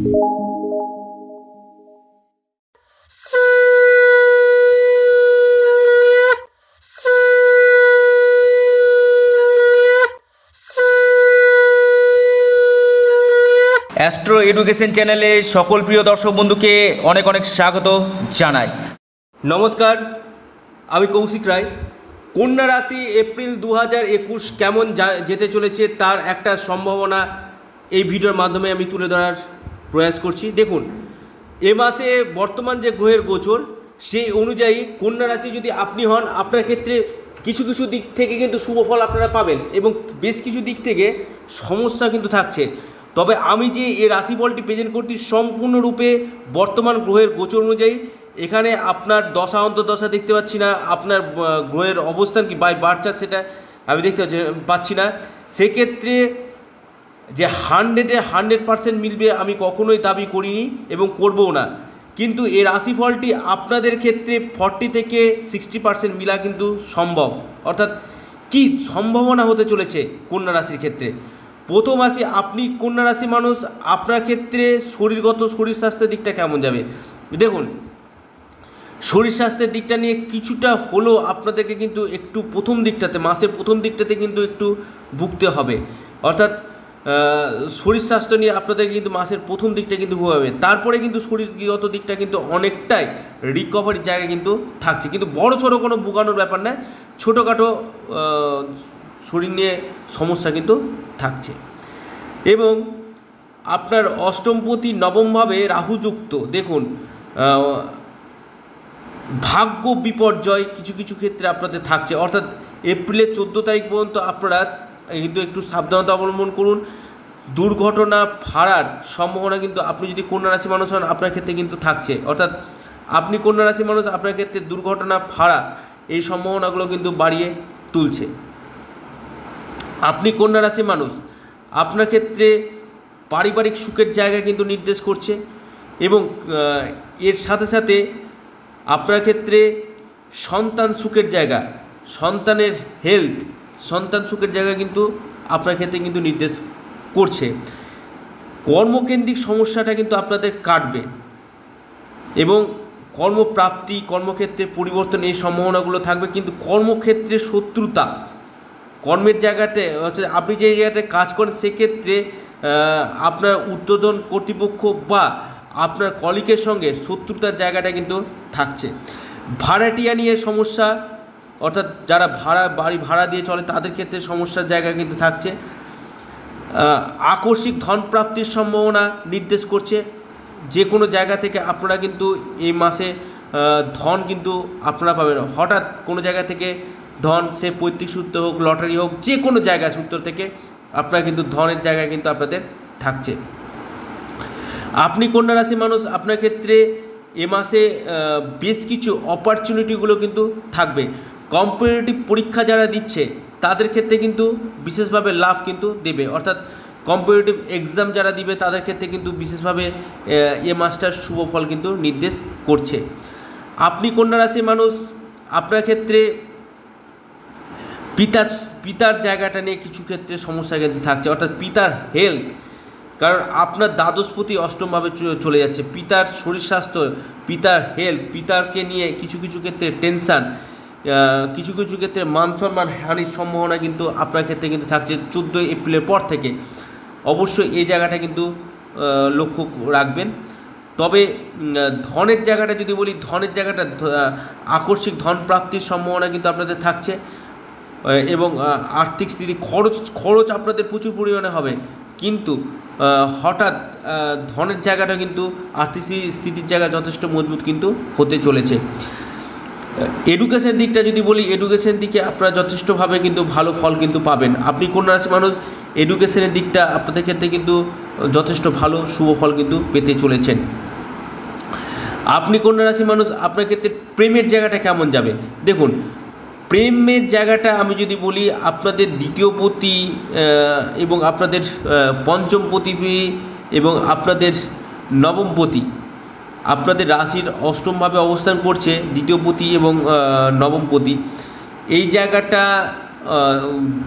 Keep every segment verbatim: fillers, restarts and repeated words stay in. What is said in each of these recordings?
Astro education চ্যানেলে সকল প্রিয় দর্শক বন্ধুকে অনেক অনেক স্বাগত জানাই। নমস্কার, আমি কৌশিক রায়। কন্যা রাশি এপ্রিল দু হাজার একুশ কেমন যেতে চলেছে তার একটা সম্ভাবনা এই ভিডিওর মাধ্যমে আমি তুলে ধরার প্রয়াস করছি। দেখুন, এ মাসে বর্তমান যে গ্রহের গোচর সেই অনুযায়ী কন্যা রাশি যদি আপনি হন, আপনার ক্ষেত্রে কিছু কিছু দিক থেকে কিন্তু শুভ ফল আপনারা পাবেন এবং বেশ কিছু দিক থেকে সমস্যা কিন্তু থাকছে। তবে আমি যে এই রাশিফলটি প্রেজেন্ট করছি সম্পূর্ণরূপে বর্তমান গ্রহের গোচর অনুযায়ী। এখানে আপনার দশা অন্তর্দশা দেখতে পাচ্ছি না, আপনার গ্রহের অবস্থান কি বাই বার্থ চার্ট সেটা আমি দেখতে পাচ্ছি না। সেক্ষেত্রে যে হান্ড্রেডে হান্ড্রেড পার্সেন্ট মিলবে আমি কখনোই দাবি করিনি এবং করবও না। কিন্তু এই রাশিফলটি আপনাদের ক্ষেত্রে ফর্টি থেকে সিক্সটি পার্সেন্ট মিলা কিন্তু সম্ভব। অর্থাৎ কি সম্ভাবনা হতে চলেছে কন্যা রাশির ক্ষেত্রে। প্রথম আসি, আপনি কন্যা রাশি মানুষ, আপনার ক্ষেত্রে শরীরগত শরীর স্বাস্থ্যের দিকটা কেমন যাবে। দেখুন, শরীর স্বাস্থ্যের দিকটা নিয়ে কিছুটা হলেও আপনাদেরকে কিন্তু একটু প্রথম দিকটাতে মাসের প্রথম দিকটাতে কিন্তু একটু ভুগতে হবে। অর্থাৎ শরীর স্বাস্থ্য নিয়ে আপনাদের কিন্তু মাসের প্রথম দিকটা কিন্তু হবে, তারপরে কিন্তু শরীরগত দিকটা কিন্তু অনেকটাই রিকভারির জায়গা কিন্তু থাকছে। কিন্তু বড় সড়ো কোনো ভোগানোর ব্যাপার নয়, ছোটোখাটো শরীর নিয়ে সমস্যা কিন্তু থাকছে। এবং আপনার অষ্টমপতি নবমভাবে রাহুযুক্ত। দেখুন, ভাগ্য বিপর্যয় কিছু কিছু ক্ষেত্রে আপনাদের থাকছে। অর্থাৎ এপ্রিলের চোদ্দো তারিখ পর্যন্ত আপনারা কিন্তু একটু সাবধানতা অবলম্বন করুন। দুর্ঘটনা ফাড়ার সম্ভাবনা কিন্তু আপনি যদি কন্যা রাশি মানুষ হন আপনার ক্ষেত্রে কিন্তু থাকছে। অর্থাৎ আপনি কন্যা রাশি মানুষ, আপনার ক্ষেত্রে দুর্ঘটনা ফাড়া এই সম্ভাবনাগুলো কিন্তু বাড়িয়ে তুলছে। আপনি কন্যা রাশি মানুষ, আপনার ক্ষেত্রে পারিবারিক সুখের জায়গা কিন্তু নির্দেশ করছে এবং এর সাথে সাথে আপনার ক্ষেত্রে সন্তান সুখের জায়গা, সন্তানের হেলথ, সন্তান সুখের জায়গা কিন্তু আপনার ক্ষেত্রে কিন্তু নির্দেশ করছে। কর্মকেন্দ্রিক সমস্যাটা কিন্তু আপনাদের কাটবে এবং কর্মপ্রাপ্তি, কর্মক্ষেত্রে পরিবর্তন এই সম্ভাবনাগুলো থাকবে। কিন্তু কর্মক্ষেত্রে শত্রুতা, কর্মের জায়গাতে অর্থাৎ আপনি যে জায়গাটায় কাজ করেন সেক্ষেত্রে আপনার ঊর্ধ্বতন কর্তৃপক্ষ বা আপনার কলিগের সঙ্গে শত্রুতার জায়গাটা কিন্তু থাকছে। ভাড়াটিয়া নিয়ে সমস্যা, অর্থাৎ যারা ভাড়া বাড়ি ভাড়া দিয়ে চলে তাদের ক্ষেত্রে সমস্যার জায়গা কিন্তু থাকছে। আকস্মিক ধন প্রাপ্তির সম্ভাবনা নির্দেশ করছে। যে কোনো জায়গা থেকে আপনারা কিন্তু এই মাসে ধন কিন্তু আপনারা পাবেন। হঠাৎ কোনো জায়গা থেকে ধন, সে পৈতৃক সূত্র হোক, লটারি হোক, যে কোনো জায়গা সূত্র থেকে আপনারা কিন্তু ধনের জায়গা কিন্তু আপনাদের থাকছে। আপনি কন্যা রাশি মানুষ, আপনার ক্ষেত্রে এ মাসে বেশ কিছু অপরচুনিটিগুলো কিন্তু থাকবে। কম্পিটিটিভ পরীক্ষা যারা দিচ্ছে তাদের ক্ষেত্রে কিন্তু বিশেষভাবে লাভ কিন্তু দেবে। অর্থাৎ কম্পিটিটিভ এক্সাম যারা দিবে তাদের ক্ষেত্রে কিন্তু বিশেষভাবে এ মাসটার শুভ ফল কিন্তু নির্দেশ করছে। আপনি কন্যা রাশি মানুষ, আপনার ক্ষেত্রে পিতার পিতার জায়গাটা নিয়ে কিছু ক্ষেত্রে সমস্যা কিন্তু থাকছে। অর্থাৎ পিতার হেলথ, কারণ আপনার দ্বাদশপতি অষ্টমভাবে চলে যাচ্ছে। পিতার শরীর স্বাস্থ্য, পিতার হেলথ, পিতারকে নিয়ে কিছু কিছু ক্ষেত্রে টেনশান, কিছু কিছু ক্ষেত্রে মান সম্মান হানির সম্ভাবনা কিন্তু আপনার ক্ষেত্রে কিন্তু থাকছে চোদ্দোই এপ্রিলের পর থেকে। অবশ্যই এই জায়গাটা কিন্তু লক্ষ্য রাখবেন। তবে ধনের জায়গাটা যদি বলি, ধনের জায়গাটা আকস্মিক ধন প্রাপ্তির সম্ভাবনা কিন্তু আপনাদের থাকছে এবং আর্থিক স্থিতি, খরচ খরচ আপনাদের প্রচুর পরিমাণে হবে। কিন্তু হঠাৎ ধনের জায়গাটা কিন্তু আর্থিক স্থিতির জায়গা যথেষ্ট মজবুত কিন্তু হতে চলেছে। এডুকেশন দিকটা যদি বলি, এডুকেশন দিকে আপনারা যথেষ্টভাবে কিন্তু ভালো ফল কিন্তু পাবেন। আপনি কন্যা রাশি মানুষ, এডুকেশনের দিকটা আপনাদের ক্ষেত্রে কিন্তু যথেষ্ট ভালো শুভ ফল কিন্তু পেতে চলেছেন। আপনি কন্যা রাশি মানুষ, আপনার ক্ষেত্রে প্রেমের জায়গাটা কেমন যাবে। দেখুন, প্রেমের জায়গাটা আমি যদি বলি, আপনাদের দ্বিতীয় পতি এবং আপনাদের পঞ্চম পতি এবং আপনাদের নবম পতি আপনাদের রাশির অষ্টমভাবে অবস্থান করছে, দ্বিতীয় পতি এবং নবম পতি। এই জায়গাটা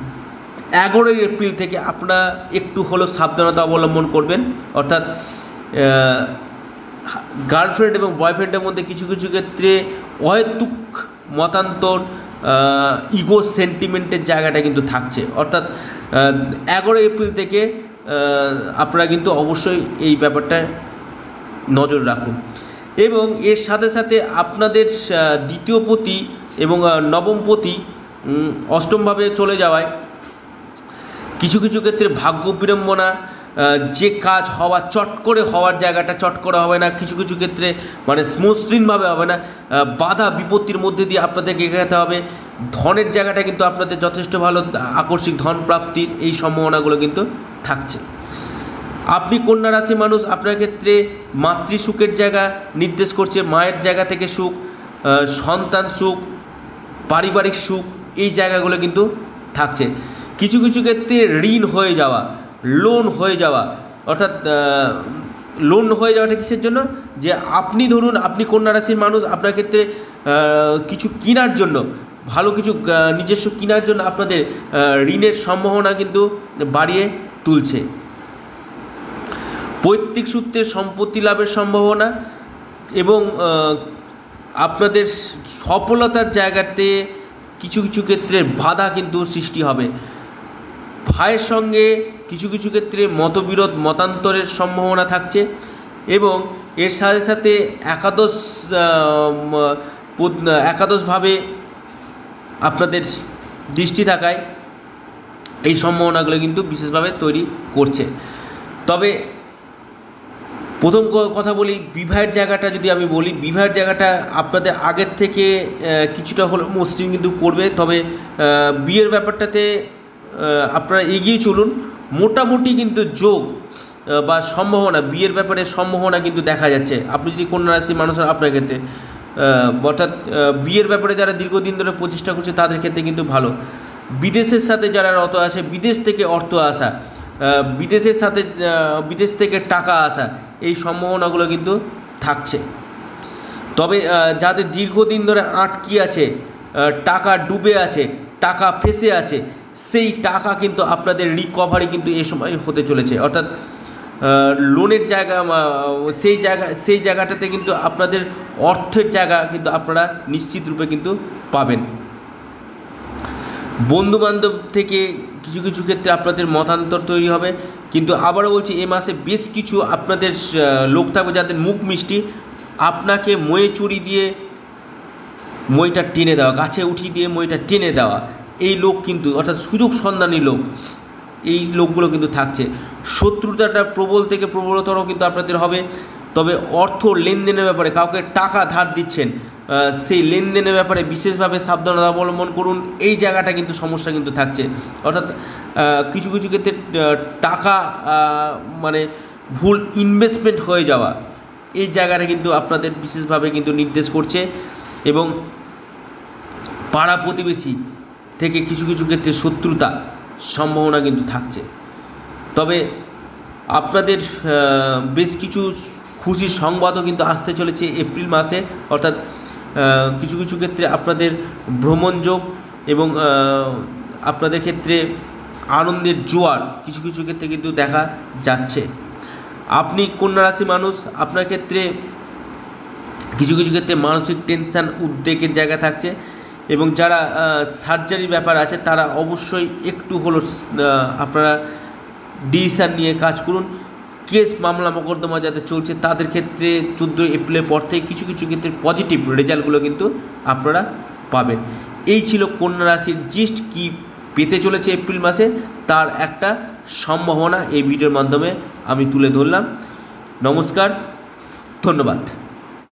এগারোই এপ্রিল থেকে আপনারা একটু হলেও সাবধানতা অবলম্বন করবেন। অর্থাৎ গার্লফ্রেন্ড এবং বয়ফ্রেন্ডের মধ্যে কিছু কিছু ক্ষেত্রে অহেতুক মতান্তর, ইগো সেন্টিমেন্টের জায়গাটা কিন্তু থাকছে। অর্থাৎ এগারোই এপ্রিল থেকে আপনারা কিন্তু অবশ্যই এই ব্যাপারটা নজর রাখুন। এবং এর সাথে সাথে আপনাদের দ্বিতীয় পতি এবং নবম পতি অষ্টমভাবে চলে যাওয়ায় কিছু কিছু ক্ষেত্রে ভাগ্য বিড়ম্বনা, যে কাজ হওয়া চট করে হওয়ার জায়গাটা চট করে হবে না, কিছু কিছু ক্ষেত্রে মানে স্মুথলিনভাবে হবে না, বাধা বিপত্তির মধ্যে দিয়ে আপনাদেরকে এগোতে হবে। ধনের জায়গাটা কিন্তু আপনাদের যথেষ্ট ভালো, আকস্মিক ধন প্রাপ্তির এই সম্ভাবনাগুলো কিন্তু থাকছে। আপনি কন্যা রাশি মানুষ, আপনার ক্ষেত্রে মাতৃসুখের জায়গা নির্দেশ করছে, মায়ের জায়গা থেকে সুখ, সন্তান সুখ, পারিবারিক সুখ, এই জায়গাগুলো কিন্তু থাকছে। কিছু কিছু ক্ষেত্রে ঋণ হয়ে যাওয়া, লোন হয়ে যাওয়া, অর্থাৎ লোন হয়ে যাওয়াটা কিসের জন্য, যে আপনি ধরুন আপনি কন্যা রাশির মানুষ, আপনার ক্ষেত্রে কিছু কেনার জন্য, ভালো কিছু নিজস্ব কেনার জন্য আপনাদের ঋণের সম্ভাবনা কিন্তু বাড়িয়ে তুলছে। পৈতৃক সূত্রে সম্পত্তি লাভের সম্ভাবনা এবং আপনাদের সফলতার জায়গাতে কিছু কিছু ক্ষেত্রে বাধা কিন্তু সৃষ্টি হবে। ভাইয়ের সঙ্গে কিছু কিছু ক্ষেত্রে মতবিরোধ মতান্তরের সম্ভাবনা থাকছে এবং এর সাথে সাথে একাদশ একাদশভাবে আপনাদের দৃষ্টি থাকায় এই সম্ভাবনাগুলো কিন্তু বিশেষভাবে তৈরি করছে। তবে প্রথম কথা বলি, বিবাহের জায়গাটা যদি আমি বলি, বিবাহের জায়গাটা আপনাদের আগের থেকে কিছুটা হলেও মসৃণ কিন্তু করবে। তবে বিয়ের ব্যাপারটাতে আপনারা এগিয়ে চলুন, মোটামুটি কিন্তু যোগ বা সম্ভাবনা, বিয়ের ব্যাপারে সম্ভাবনা কিন্তু দেখা যাচ্ছে। আপনি যদি কন্যা রাশির মানুষের আপনার ক্ষেত্রে অর্থাৎ বিয়ের ব্যাপারে যারা দীর্ঘদিন ধরে প্রচেষ্টা করছে তাদের ক্ষেত্রে কিন্তু ভালো। বিদেশের সাথে যারা রত আছে, বিদেশ থেকে অর্থ আসা, বিদেশের সাথে বিদেশ থেকে টাকা আসা, এই সম্ভাবনাগুলো কিন্তু থাকছে। তবে যাদের দীর্ঘদিন ধরে আটকে আছে, টাকা ডুবে আছে, টাকা ফেসে আছে, সেই টাকা কিন্তু আপনাদের রিকভারি কিন্তু এই সময় হতে চলেছে। অর্থাৎ লোনের জায়গা, সেই জায়গা সেই জায়গাটাতে কিন্তু আপনাদের অর্থের জায়গা কিন্তু আপনারা নিশ্চিত রূপে কিন্তু পাবেন। বন্ধুবান্ধব থেকে কিছু কিছু ক্ষেত্রে আপনাদের মতান্তর তৈরি হবে, কিন্তু আবারও বলছি এ মাসে বেশ কিছু আপনাদের লোক থাকবে যাদের মুখ মিষ্টি, আপনাকে ময়ে চুরি দিয়ে মইটা টেনে দেওয়া, গাছে উঠিয়ে দিয়ে মইটা টেনে দেওয়া, এই লোক কিন্তু অর্থাৎ সুযোগ সন্ধানী লোক, এই লোকগুলো কিন্তু থাকছে। শত্রুতাটা প্রবল থেকে প্রবলতর কিন্তু আপনাদের হবে। তবে অর্থ লেনদেনের ব্যাপারে কাউকে টাকা ধার দিচ্ছেন, সেই লেনদেনের ব্যাপারে বিশেষভাবে সাবধানতা অবলম্বন করুন, এই জায়গাটা কিন্তু সমস্যা কিন্তু থাকছে। অর্থাৎ কিছু কিছু ক্ষেত্রে টাকা মানে ভুল ইনভেস্টমেন্ট হয়ে যাওয়া, এই জায়গাটা কিন্তু আপনাদের বিশেষভাবে কিন্তু নির্দেশ করছে। এবং পাড়া প্রতিবেশী থেকে কিছু কিছু ক্ষেত্রে শত্রুতা সম্ভাবনা কিন্তু থাকছে। তবে আপনাদের বেশ কিছু খুশির সংবাদও কিন্তু আসতে চলেছে এপ্রিল মাসে। অর্থাৎ কিছু কিছু ক্ষেত্রে আপনাদের ভ্রমণযোগ এবং আপনাদের ক্ষেত্রে আনন্দের জোয়ার কিছু কিছু ক্ষেত্রে কিন্তু দেখা যাচ্ছে। আপনি কন্যা রাশি মানুষ, আপনার ক্ষেত্রে কিছু কিছু ক্ষেত্রে মানসিক টেনশান উদ্বেগের জায়গা থাকছে এবং যারা সার্জারির ব্যাপার আছে তারা অবশ্যই একটু হলো আপনারা ডিসিশান নিয়ে কাজ করুন। কেস মামলা মোকদ্দমা যাদের চলছে তাদের ক্ষেত্রে চোদ্দোই এপ্রিলের পর থেকে কিছু কিছু ক্ষেত্রে পজিটিভ রেজাল্টগুলো কিন্তু আপনারা পাবেন। এই ছিল কন্যা রাশির জিস্ট কি পেতে চলেছে এপ্রিল মাসে তার একটা সম্ভাবনা এই ভিডিওর মাধ্যমে আমি তুলে ধরলাম। নমস্কার, ধন্যবাদ।